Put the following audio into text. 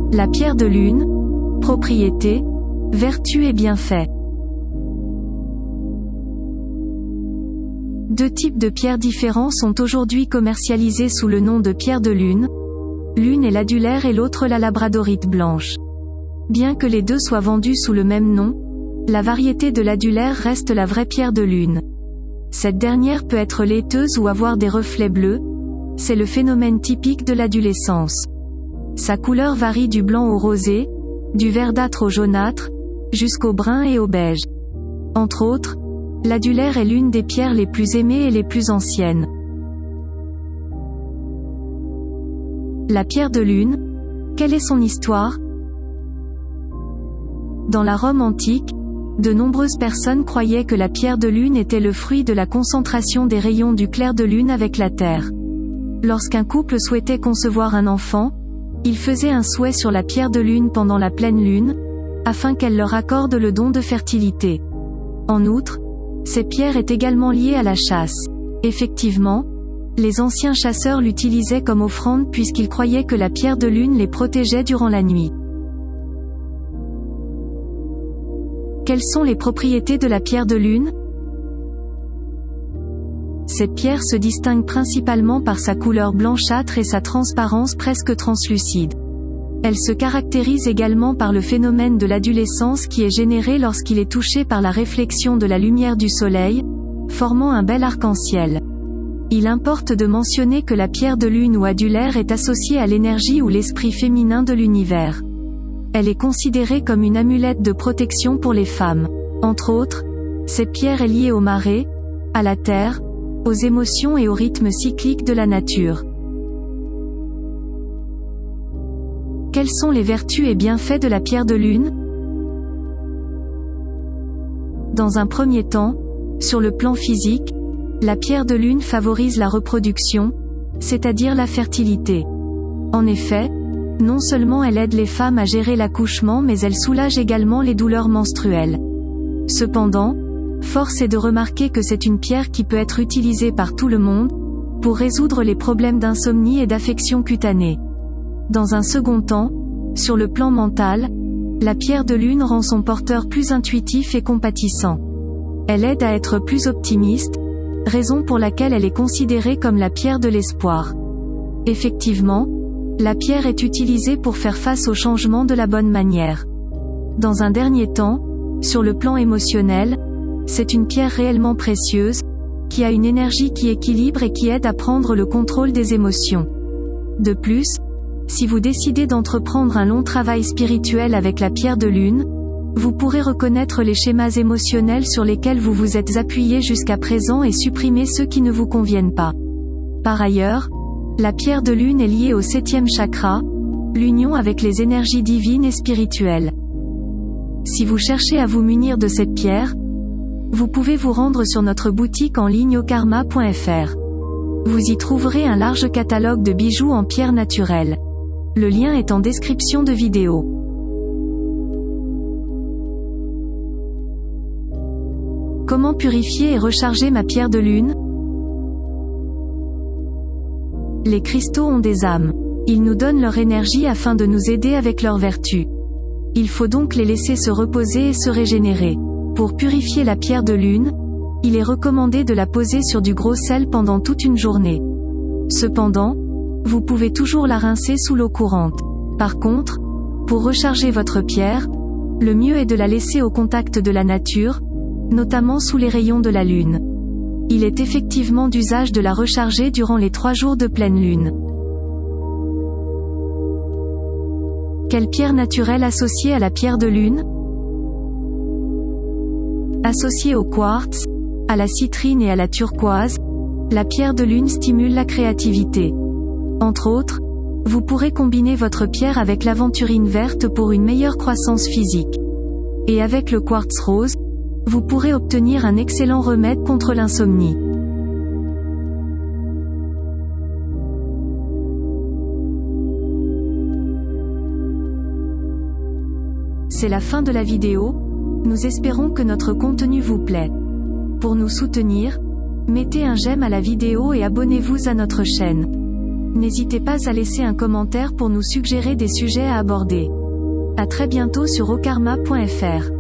La pierre de lune. Propriétés, vertus et bienfaits. Deux types de pierres différents sont aujourd'hui commercialisés sous le nom de pierre de lune. L'une est l'adulaire et l'autre la labradorite blanche. Bien que les deux soient vendus sous le même nom, la variété de l'adulaire reste la vraie pierre de lune. Cette dernière peut être laiteuse ou avoir des reflets bleus. C'est le phénomène typique de l'adolescence. Sa couleur varie du blanc au rosé, du verdâtre au jaunâtre, jusqu'au brun et au beige. Entre autres, l'adulaire est l'une des pierres les plus aimées et les plus anciennes. La pierre de lune, quelle est son histoire? Dans la Rome antique, de nombreuses personnes croyaient que la pierre de lune était le fruit de la concentration des rayons du clair de lune avec la terre. Lorsqu'un couple souhaitait concevoir un enfant, il faisait un souhait sur la pierre de lune pendant la pleine lune, afin qu'elle leur accorde le don de fertilité. En outre, cette pierre est également liée à la chasse. Effectivement, les anciens chasseurs l'utilisaient comme offrande puisqu'ils croyaient que la pierre de lune les protégeait durant la nuit. Quelles sont les propriétés de la pierre de lune? Cette pierre se distingue principalement par sa couleur blanchâtre et sa transparence presque translucide. Elle se caractérise également par le phénomène de l'adolescence qui est généré lorsqu'il est touché par la réflexion de la lumière du soleil, formant un bel arc-en-ciel. Il importe de mentionner que la pierre de lune ou adulaire est associée à l'énergie ou l'esprit féminin de l'univers. Elle est considérée comme une amulette de protection pour les femmes. Entre autres, cette pierre est liée aux marées, à la terre, aux émotions et au rythme cyclique de la nature. Quelles sont les vertus et bienfaits de la pierre de lune? Dans un premier temps, sur le plan physique, la pierre de lune favorise la reproduction, c'est-à-dire la fertilité. En effet, non seulement elle aide les femmes à gérer l'accouchement mais elle soulage également les douleurs menstruelles. Cependant, force est de remarquer que c'est une pierre qui peut être utilisée par tout le monde, pour résoudre les problèmes d'insomnie et d'affections cutanées. Dans un second temps, sur le plan mental, la pierre de lune rend son porteur plus intuitif et compatissant. Elle aide à être plus optimiste, raison pour laquelle elle est considérée comme la pierre de l'espoir. Effectivement, la pierre est utilisée pour faire face aux changements de la bonne manière. Dans un dernier temps, sur le plan émotionnel, c'est une pierre réellement précieuse, qui a une énergie qui équilibre et qui aide à prendre le contrôle des émotions. De plus, si vous décidez d'entreprendre un long travail spirituel avec la pierre de lune, vous pourrez reconnaître les schémas émotionnels sur lesquels vous vous êtes appuyé jusqu'à présent et supprimer ceux qui ne vous conviennent pas. Par ailleurs, la pierre de lune est liée au 7e chakra, l'union avec les énergies divines et spirituelles. Si vous cherchez à vous munir de cette pierre, vous pouvez vous rendre sur notre boutique en ligne okarma.fr. Vous y trouverez un large catalogue de bijoux en pierre naturelle. Le lien est en description de vidéo. Comment purifier et recharger ma pierre de lune? Les cristaux ont des âmes. Ils nous donnent leur énergie afin de nous aider avec leurs vertus. Il faut donc les laisser se reposer et se régénérer. Pour purifier la pierre de lune, il est recommandé de la poser sur du gros sel pendant toute une journée. Cependant, vous pouvez toujours la rincer sous l'eau courante. Par contre, pour recharger votre pierre, le mieux est de la laisser au contact de la nature, notamment sous les rayons de la lune. Il est effectivement d'usage de la recharger durant les 3 jours de pleine lune. Quelle pierre naturelle associée à la pierre de lune? Associée au quartz, à la citrine et à la turquoise, la pierre de lune stimule la créativité. Entre autres, vous pourrez combiner votre pierre avec l'aventurine verte pour une meilleure croissance physique. Et avec le quartz rose, vous pourrez obtenir un excellent remède contre l'insomnie. C'est la fin de la vidéo. Nous espérons que notre contenu vous plaît. Pour nous soutenir, mettez un j'aime à la vidéo et abonnez-vous à notre chaîne. N'hésitez pas à laisser un commentaire pour nous suggérer des sujets à aborder. À très bientôt sur okarma.fr.